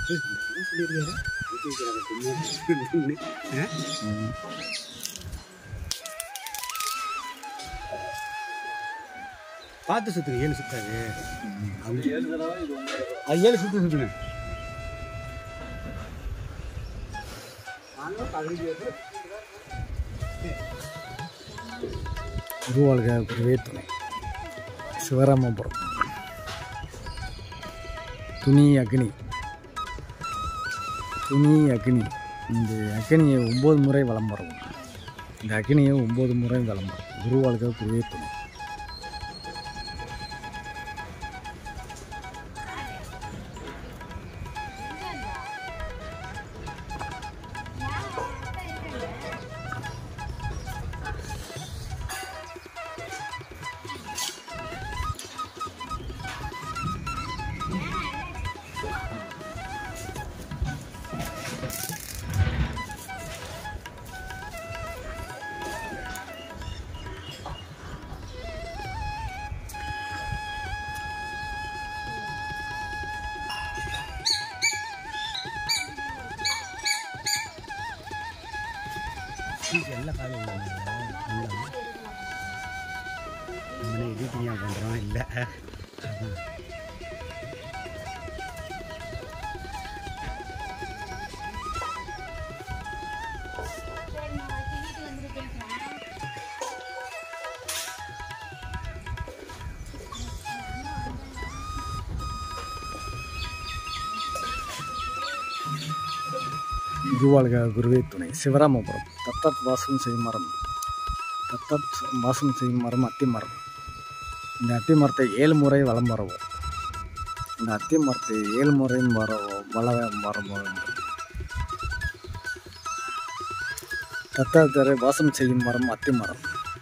பார்த்து சுற்றுங்க 7 சுத்தாது 7 சுற்றுங்க குருவாழ்க குருவே துணை சிவராமபுரம் துணி அக்னி இந்த அக்னியை 9 முறை வலம் வரும் இந்த அக்னியை 9 முறை வலம் வரும் குருவாழ்க குருவே துணை ಎಲ್ಲ ಕಾಲು ಮನೆ ಎಡಿಟಿಂಗ್ பண்ணுறோம் இல்லை குருவாழ்க குருவே துணை சிவராமபுரம் தத்தத் வாசம் செய்யும் மரம் அத்தி மரம் இந்த அத்தி மரத்தை 7 முறை வலம் வரவும் இந்த அத்தி மரத்தை 7 முறை வரவும் தத்தரை வாசம் செய்யும் மரம் அத்தி மரம்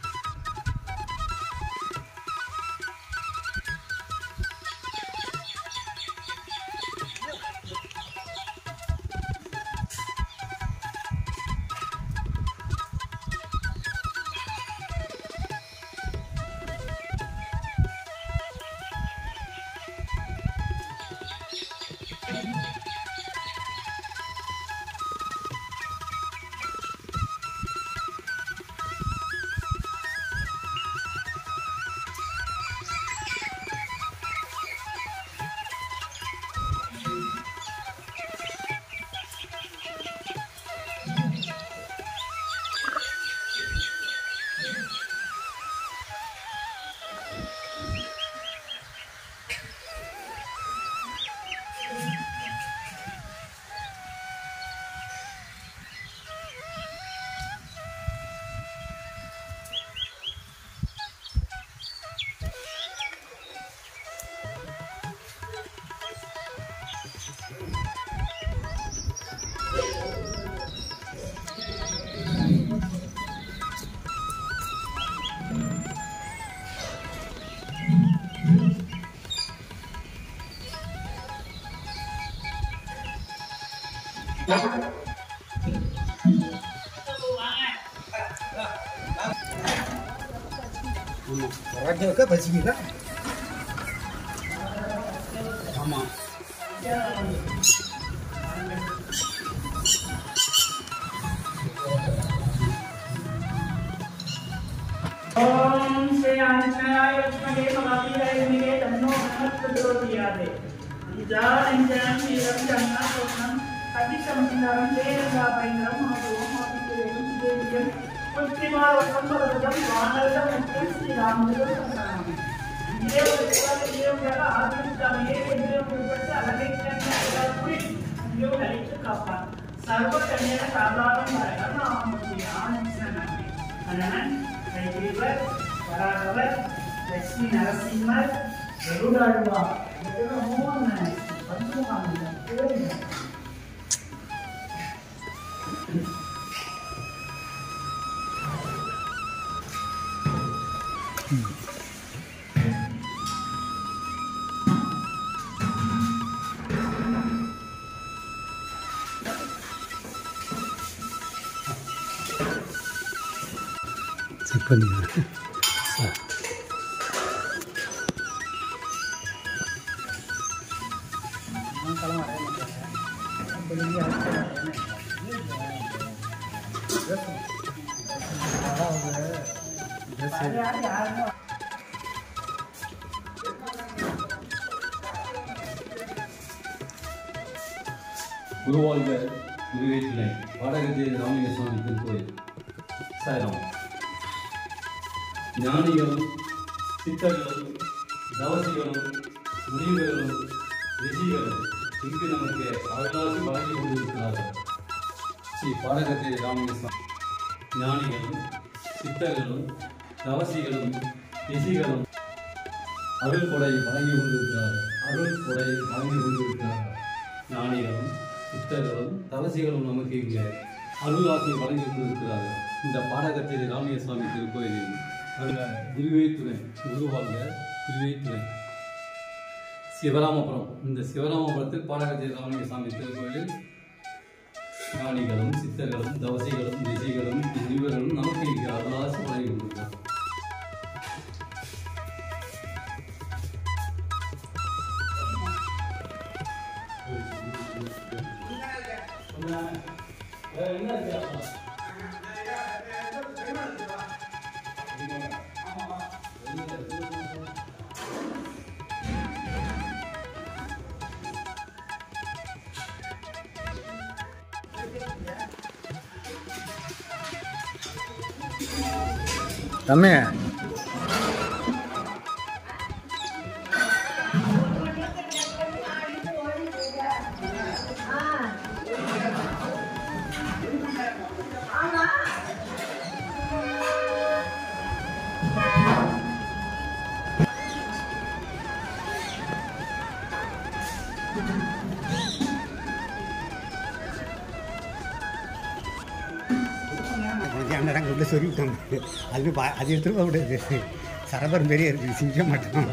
Raja basi kita. Sama. Om Sri Anjaya Lakshmane Malapira Nige Tanno Hanatrodiyade. Jalan jalan hiram jangan sopan. Hati samsindaram jaya bainram maduam maduam jaya. Ultimar wasambaratam vanarda mukti Sri Ramaduru Sanam. Dia berkata dia berkata hadis kami dia berkata alaikan kita pun dia alaikan kapan. Sarva kanyana kabaran mereka nama mulia nisana. Anak Kaibibat, Paragabat, Lakshmi Narasimha, Garudarwa. Mereka mohon naik, bantu kami dan kami. Sebenarnya, kalau ada குருவாழ்க குருவேற்றினை வடகத்தி Ramalinga Swami திருக்கோயில் சாய்ராம். ஞானிகளும் சித்தர்களும் தவசிகளும் முனிவர்களும் ரிஷிகளும் இங்கு நமக்கு அருளாசி வழங்கி கொண்டிருக்கிறார்கள். ஸ்ரீ பாடகத்தி ராமலிங்க சுவாமி ஞானிகளும் சித்தர்களும் தவசிகளும் ரிஷிகளும் அருள் கொடை வழங்கி கொண்டிருக்கிறார்கள். அருள் கொடை வழங்கி கொண்டிருக்கிறார்கள். ஞானிகளும் சித்தர்களும் தவசிகளும் நமக்கு இங்கே அருளாசி வழங்கி கொண்டிருக்கிறார்கள். இந்த பாடகத்திரி ராமலிங்க சுவாமி திருக்கோயிலில் திருவேத்துறை குருவாழ்க திருவேத்துறை சிவராமபுரம். இந்த சிவராமபுரத்தில் பாடகத்திரி ராமலிங்க சுவாமி திருக்கோயிலில் ஞானிகளும் சித்தர்களும் தவசிகளும் ரிஷிகளும் முனிவர்களும் நமக்கு இங்கே அருளாசி வழங்கி கொண்டிருக்கிறார்கள். தம்பி கேமரா உள்ள சொல்லிவிட்டோம். அது எடுத்துட்டு போக முடியாது. சரபரம் பெரிய இருக்குது, சிங்க மாட்டோம்.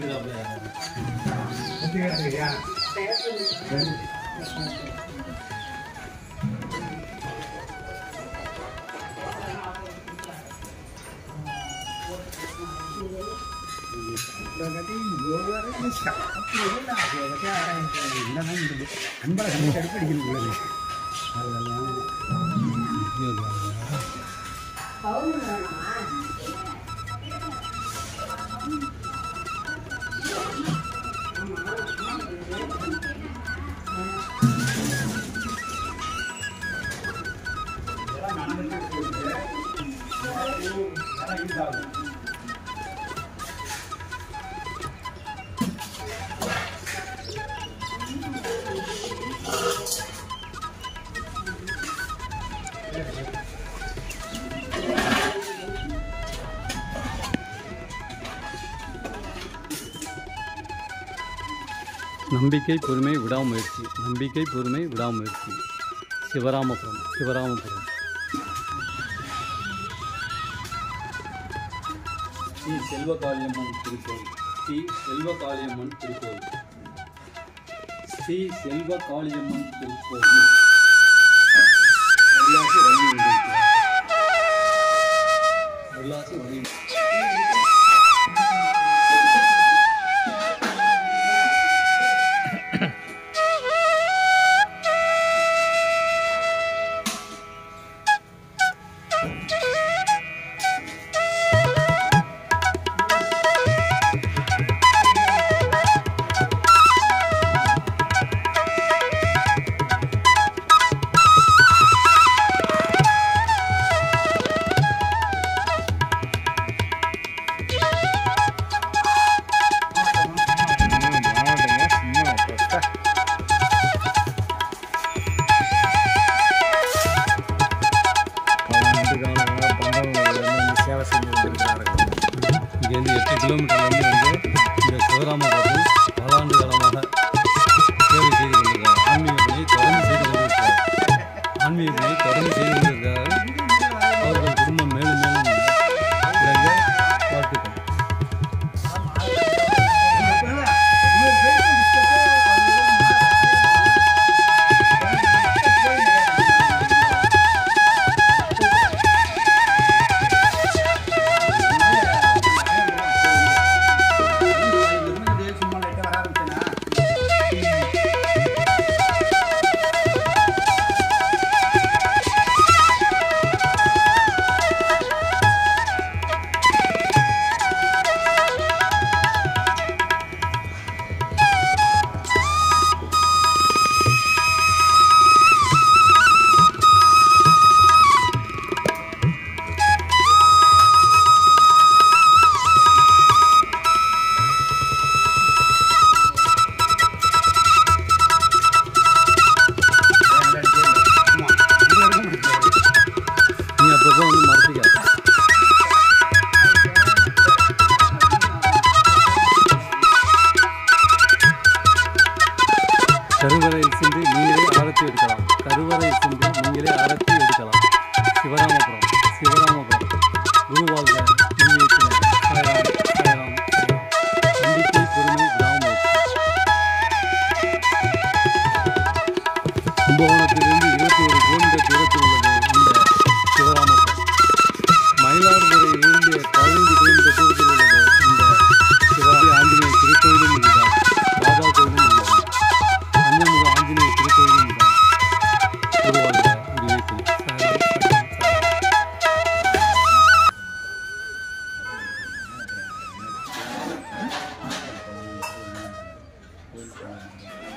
அன்பா கடுப்படிக்கிறது நம்பிக்கை பொறுமை விடாமுயற்சி. நம்பிக்கை பொறுமை விடாமுயற்சி. சிவராமபுரம் சிவராமபுரம். ஸ்ரீ செல்வகாளியம்மன் திருக்கோயில். ஸ்ரீ செல்வகாளியம்மன் திருக்கோயில். ஸ்ரீ செல்வகாளியம்மன் திருக்கோயில். அருளாசி வழங்கி கொண்டிருக்கிறார். அருளாசி வழங்கி கருவறையில் சென்று நீங்களே ஆரத்தி எடுக்கலாம். கருவறையில் சென்று நீங்களே ஆரத்தி எடுக்கலாம். சிவராமபுரம் சிவராமபுரம். குருவாழ்க குருவேற்றினர். சாய்ராம் சாய்ராம் சாய்ராம். நம்பிக்கை பொறுமை விடாமுயற்சி. கும்பகோணத்திலிருந்து 21 கிலோமீட்டர் தூரத்தில் உள்ளது இந்த சிவராமபுரம். மயிலாடுதுறையிலிருந்து 15 கிலோமீட்டர் தூரத்தில் உள்ளது இந்த சிவராம ஆஞ்சநேயர் திருக்கோயிலும் இதுதான். பாபா கோயிலும் இதுதான். பஞ்சமுக ஆஞ்சநேயர் திருக்கோயிலும் இதுதான். குருவாழ்க குருவேற்றினர். சாய்ராம் சாய்ராம் சாய்ராம்.